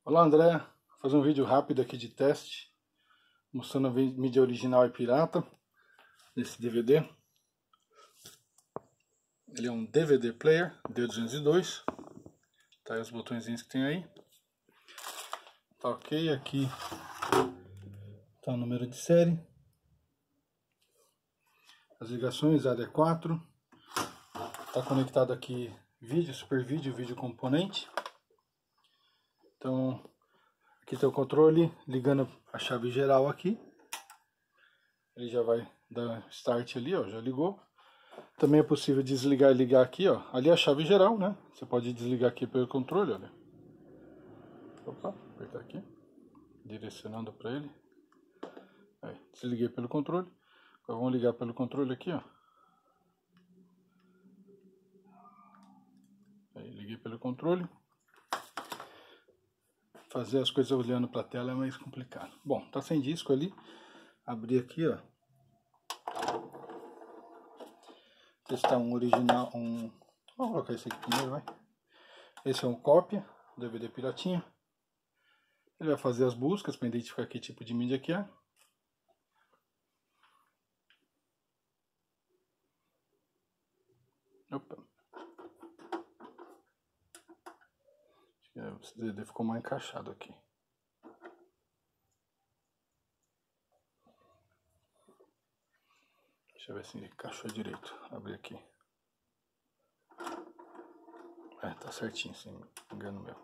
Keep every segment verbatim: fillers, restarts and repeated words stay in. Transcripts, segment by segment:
Olá André, vou fazer um vídeo rápido aqui de teste, mostrando a mídia original e pirata desse D V D. Ele é um D V D player D duzentos e dois, tá aí os botõezinhos que tem aí. Tá ok, aqui tá o número de série, as ligações, área quatro, tá conectado aqui vídeo, super vídeo, vídeo componente. Então, aqui tem o controle, ligando a chave geral aqui. Ele já vai dar start ali, ó, já ligou. Também é possível desligar e ligar aqui, ó. Ali é a chave geral, né? Você pode desligar aqui pelo controle, olha. Opa, apertar aqui. Direcionando para ele. Aí, desliguei pelo controle. Agora vamos ligar pelo controle aqui, ó. Aí, liguei pelo controle. Fazer as coisas olhando para a tela é mais complicado. Bom, tá sem disco ali. Abrir aqui, ó. Testar um original, um... Vamos colocar esse aqui primeiro, vai. Esse é um cópia, D V D piratinha. Ele vai fazer as buscas para identificar que tipo de mídia que é. Opa. Esse D V D ficou mal encaixado aqui. Deixa eu ver se encaixou direito. Abrir aqui. É, tá certinho, sem engano meu.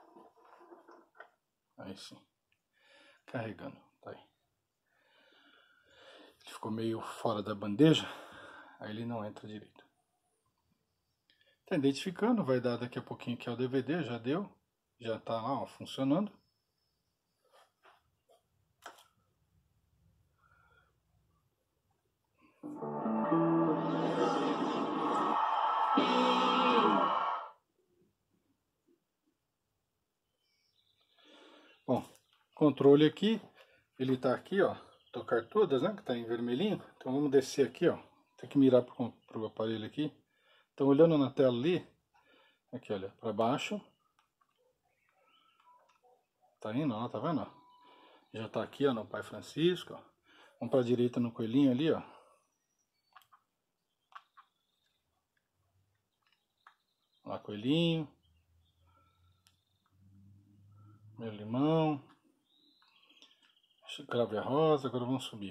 Aí sim. Carregando, tá aí. Ele ficou meio fora da bandeja, aí ele não entra direito. Tá identificando, vai dar daqui a pouquinho que é o D V D, já deu. Já tá lá, ó, funcionando. Bom, controle aqui, ele tá aqui, ó, tocar todas, né, que tá em vermelhinho. Então vamos descer aqui, ó, tem que mirar pro, pro aparelho aqui. Então olhando na tela ali, aqui olha, para baixo. Tá indo, ó, tá vendo? Já tá aqui, ó, no Pai Francisco, ó. Vamos pra direita no coelhinho ali, ó. Lá, coelhinho. Meu limão. Cravo e a rosa, agora vamos subir.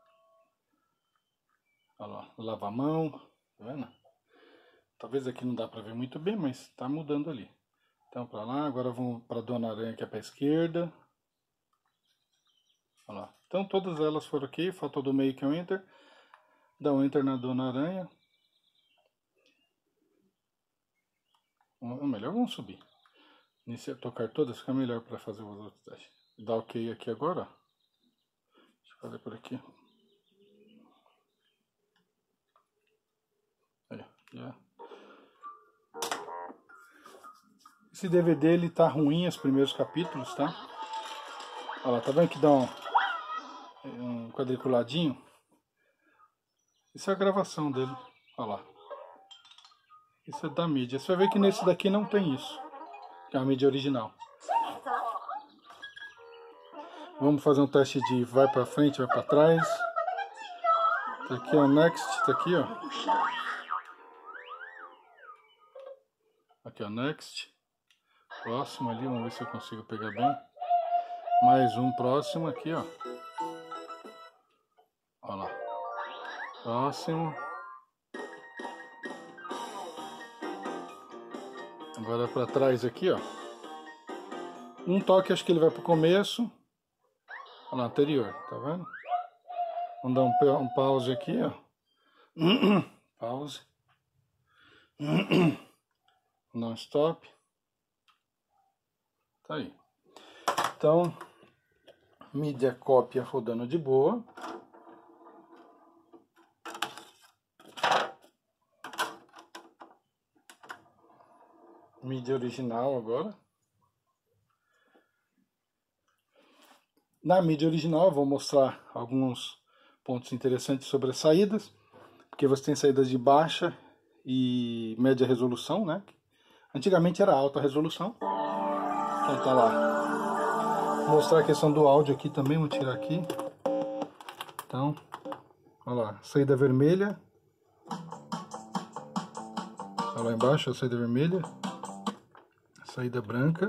Olha lá, lava a mão, tá vendo? Talvez aqui não dá pra ver muito bem, mas tá mudando ali. Então pra lá, agora vamos pra Dona Aranha que é pra esquerda. Olha lá. Então todas elas foram aqui, faltou do meio que é o Enter. Dá um Enter na Dona Aranha. Ou melhor, vamos subir. Iniciar, tocar todas, fica melhor para fazer os outros testes. Dá ok aqui agora, ó. Deixa eu fazer por aqui. Aí, já. Esse D V D ele tá ruim, os primeiros capítulos, tá? Olha lá, tá vendo que dá um, um quadriculadinho? Isso é a gravação dele, olha lá. Isso é da mídia. Você vai ver que nesse daqui não tem isso, que é a mídia original. Vamos fazer um teste de vai pra frente, vai pra trás. Tá aqui, ó, next, tá aqui, ó. Aqui, ó, next. Próximo ali, vamos ver se eu consigo pegar bem. Mais um próximo aqui, ó. Olha lá. Próximo. Agora pra trás aqui, ó. Um toque, acho que ele vai pro começo. Olha lá, anterior, tá vendo? Vamos dar um, um pause aqui, ó. Pause. Vamos dar um stop. Tá aí. Então, mídia cópia rodando de boa. Mídia original agora. Na mídia original eu vou mostrar alguns pontos interessantes sobre as saídas, porque você tem saídas de baixa e média resolução, né? Antigamente era alta resolução. Então tá lá. Vou mostrar a questão do áudio aqui também, vou tirar aqui. Então, olha lá, saída vermelha. Olha lá embaixo a saída vermelha. Saída branca.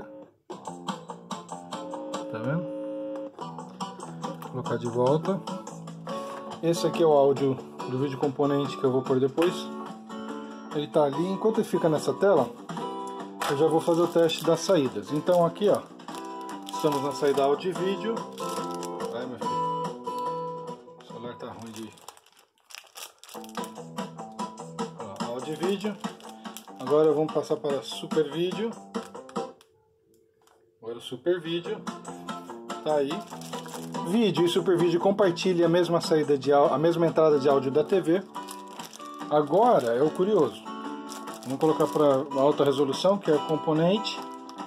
Tá vendo? Vou colocar de volta. Esse aqui é o áudio do vídeo componente que eu vou pôr depois. Ele tá ali. Enquanto ele fica nessa tela, eu já vou fazer o teste das saídas. Então aqui, ó, estamos na saída áudio e vídeo. Vai, meu filho. O celular tá ruim de... Ó, áudio e vídeo. Agora vamos passar para super vídeo. Agora o super vídeo. Tá aí. Vídeo e super vídeo compartilha a mesma saída de a mesma entrada de áudio da T V. Agora é o curioso. Vamos colocar para alta resolução, que é o componente.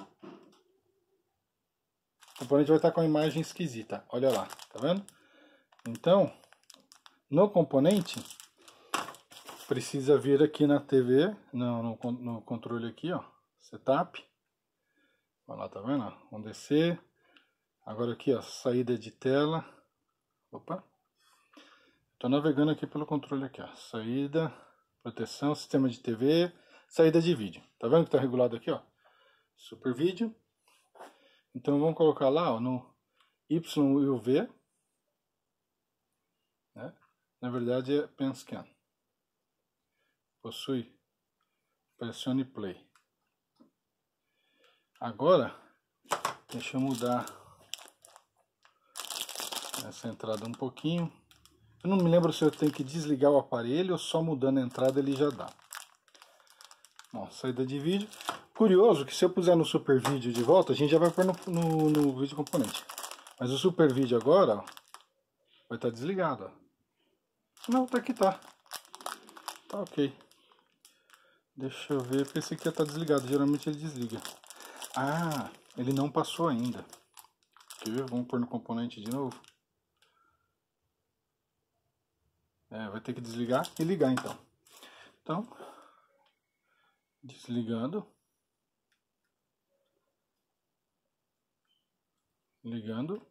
O componente vai estar com a imagem esquisita. Olha lá, tá vendo? Então, no componente precisa vir aqui na T V, no, no, no controle aqui, ó, setup. Olha lá, tá vendo? Vamos descer. Agora aqui, ó, saída de tela. Opa. Estou navegando aqui pelo controle aqui, ó. Saída, proteção, sistema de T V, saída de vídeo. Tá vendo que está regulado aqui, ó? Super vídeo. Então vamos colocar lá, ó, no Y e o V. Né? Na verdade é Pen Scan. Possui. Pressione play. Agora, deixa eu mudar essa entrada um pouquinho. Eu não me lembro se eu tenho que desligar o aparelho ou só mudando a entrada ele já dá. Bom, saída de vídeo. Curioso que se eu puser no super vídeo de volta, a gente já vai pôr no, no, no vídeo componente. Mas o super vídeo agora, ó, vai estar desligado. Ó. Não, tá aqui, tá. Tá ok. Deixa eu ver, porque esse aqui está desligado. Geralmente ele desliga. Ah, ele não passou ainda. Quer ver? Vamos pôr no componente de novo. É, vai ter que desligar e ligar então. Então, desligando. Ligando.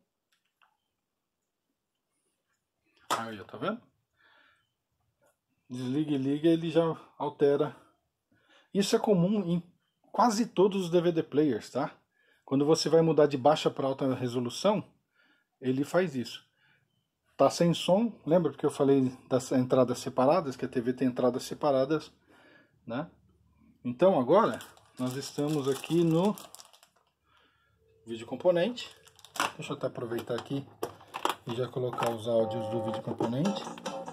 Aí, tá vendo? Desliga e liga, ele já altera. Isso é comum em quase todos os D V D players, tá? Quando você vai mudar de baixa para alta resolução, ele faz isso. Tá sem som, lembra porque eu falei das entradas separadas, que a T V tem entradas separadas, né? Então agora nós estamos aqui no vídeo componente. Deixa eu até aproveitar aqui e já colocar os áudios do vídeo componente.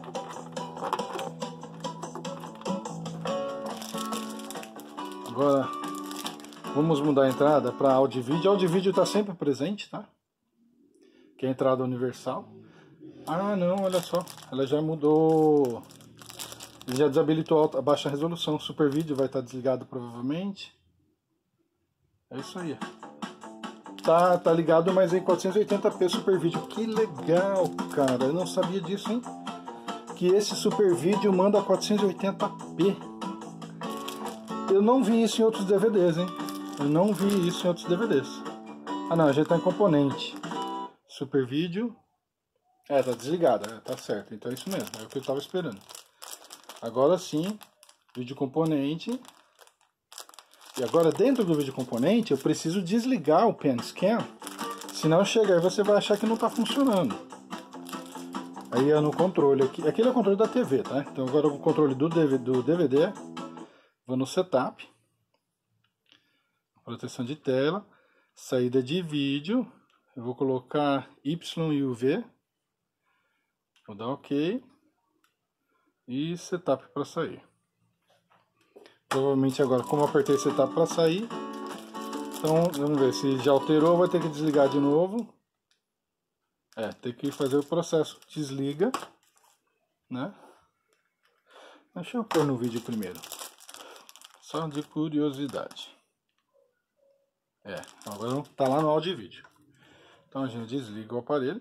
Agora vamos mudar a entrada para áudio e vídeo. Áudio e vídeo está sempre presente, tá? Que é a entrada universal. Ah, não, olha só, ela já mudou. Ele já desabilitou a baixa resolução. Super vídeo vai estar desligado provavelmente. É isso aí. Tá, tá ligado, mas em quatrocentos e oitenta p super vídeo. Que legal, cara. Eu não sabia disso, hein? Que esse super vídeo manda quatrocentos e oitenta p. Eu não vi isso em outros D V Ds, hein? Eu não vi isso em outros D V Ds. Ah, não, a gente tá em componente. Super vídeo. É, tá desligado, é, tá certo. Então é isso mesmo, é o que eu tava esperando. Agora sim, vídeo componente. E agora dentro do vídeo componente eu preciso desligar o Pen Scan. Senão chega aí você vai achar que não está funcionando. Aí é no controle aqui. Aquele é o controle da T V, tá? Então agora o controle do D V D, do D V D. Vou no setup. Proteção de tela. Saída de vídeo. Eu vou colocar Y e o V. Vou dar OK. E setup para sair. Provavelmente agora, como eu apertei setup para sair, então vamos ver se já alterou, vai ter que desligar de novo. É, tem que fazer o processo. Desliga, né? Deixa eu pôr no vídeo primeiro. Só de curiosidade. É, agora tá lá no áudio e vídeo. Então a gente desliga o aparelho.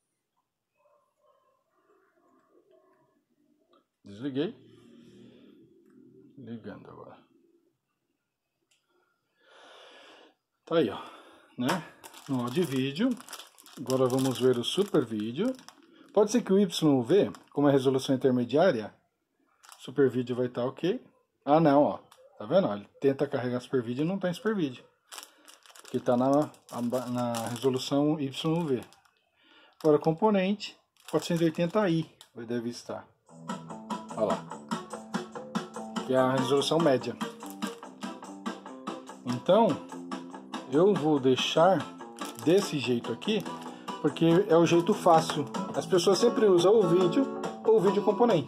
Desliguei. Ligando agora. Tá aí, ó. né, no áudio vídeo. Agora vamos ver o super vídeo. Pode ser que o Y V, como é resolução intermediária, super vídeo vai estar ok. Ah não, ó, tá vendo? Ele tenta carregar super vídeo e não tá em super vídeo, porque tá na, na resolução Y V. Agora componente quatrocentos e oitenta i deve estar. Olha lá, que é a resolução média. Então eu vou deixar desse jeito aqui, porque é o jeito fácil. As pessoas sempre usam o vídeo ou o vídeo componente.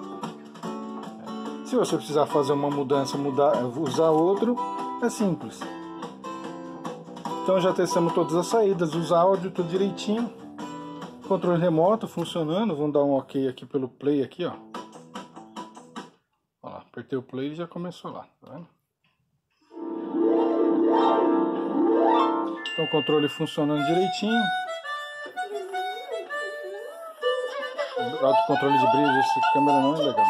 Se você precisar fazer uma mudança, mudar, usar outro, é simples. Então já testamos todas as saídas, os áudios, tudo direitinho. Controle remoto funcionando. Vamos dar um ok aqui pelo play aqui, ó. Olha lá, apertei o play e já começou lá, tá vendo? Então o controle funcionando direitinho. O autocontrole de brilho dessa câmera não é legal.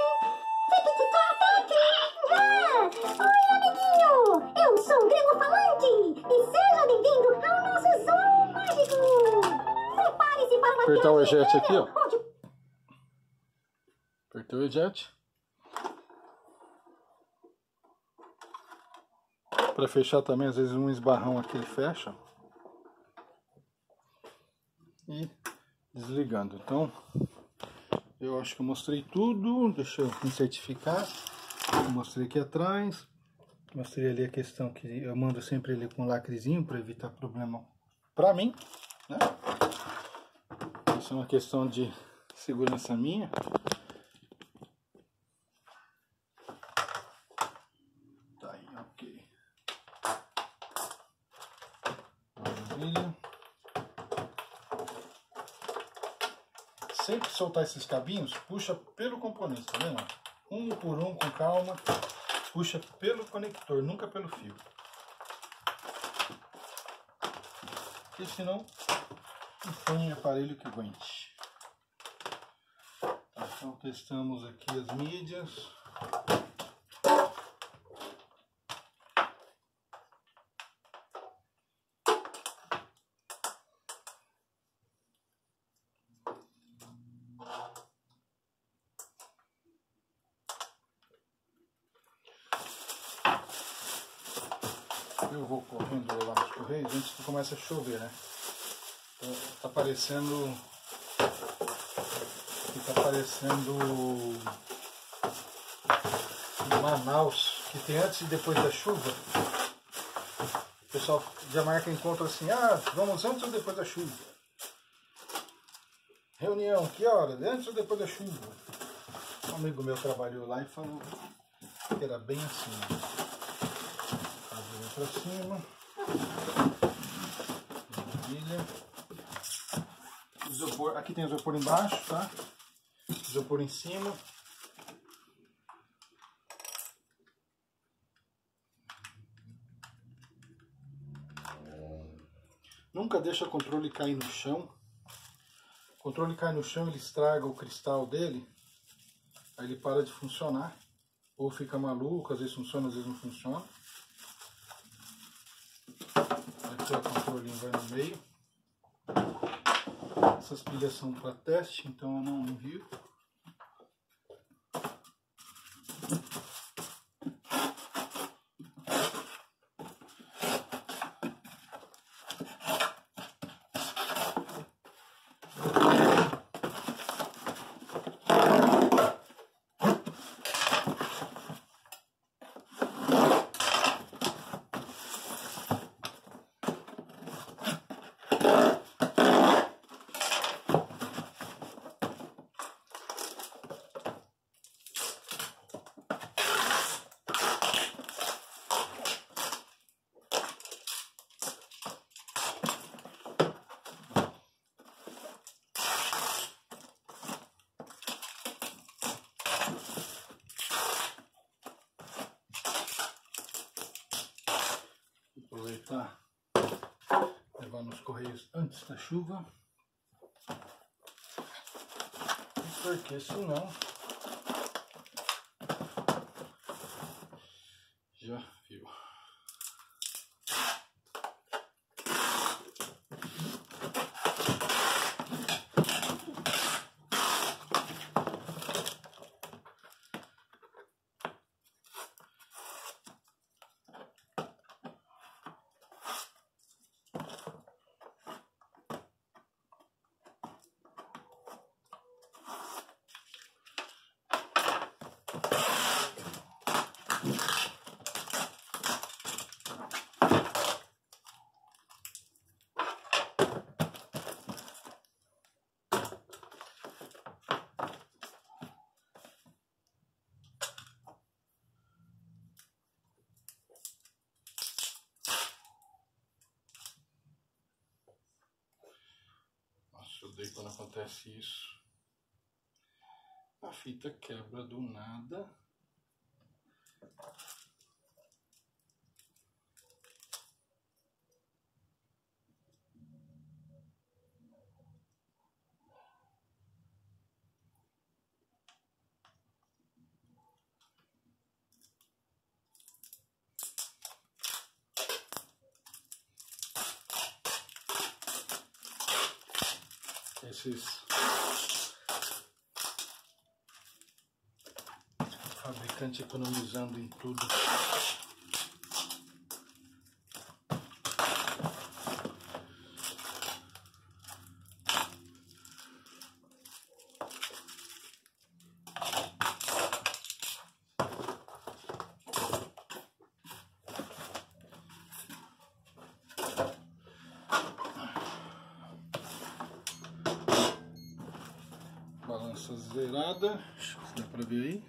Apertar o eject aqui, ó. Apertei o eject. Para fechar também, às vezes um esbarrão aqui ele fecha. E desligando. Então, eu acho que eu mostrei tudo. Deixa eu me certificar. Eu mostrei aqui atrás. Mostrei ali a questão que eu mando sempre ele com lacrezinho para evitar problema para mim, né? Isso é uma questão de segurança minha. Tá aí, ok. Maravilha. Sempre soltar esses cabinhos, puxa pelo componente, tá vendo? Um por um, com calma. Puxa pelo conector, nunca pelo fio. Porque senão não põe aparelho que aguente. Então testamos aqui as mídias. Eu vou correndo lá nos correios antes que comece a chover, né? Então, tá parecendo... Tá parecendo... Manaus, que tem antes e depois da chuva. O pessoal já marca encontro assim, ah, vamos antes ou depois da chuva? Reunião, que hora? Antes ou depois da chuva? Um amigo meu trabalhou lá e falou que era bem assim. Para cima, maravilha. Isopor, aqui tem isopor embaixo, tá? Isopor em cima. Nunca deixa o controle cair no chão. O controle cai no chão, ele estraga o cristal dele, aí ele para de funcionar, ou fica maluco, às vezes funciona, às vezes não funciona. Aqui o controlinho vai no meio. Essas pilhas são para teste, então eu não envio. Aproveitar, levar nos correios antes da chuva, porque senão já viu. daí quando acontece isso, a fita quebra do nada. Esses fabricantes economizando em tudo. Balança zerada, dá pra ver aí,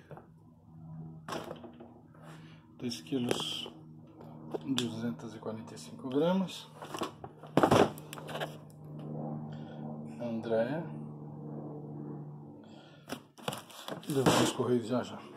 dois quilos duzentos e quarenta e cinco gramas. Andréia, levamos os correios já já.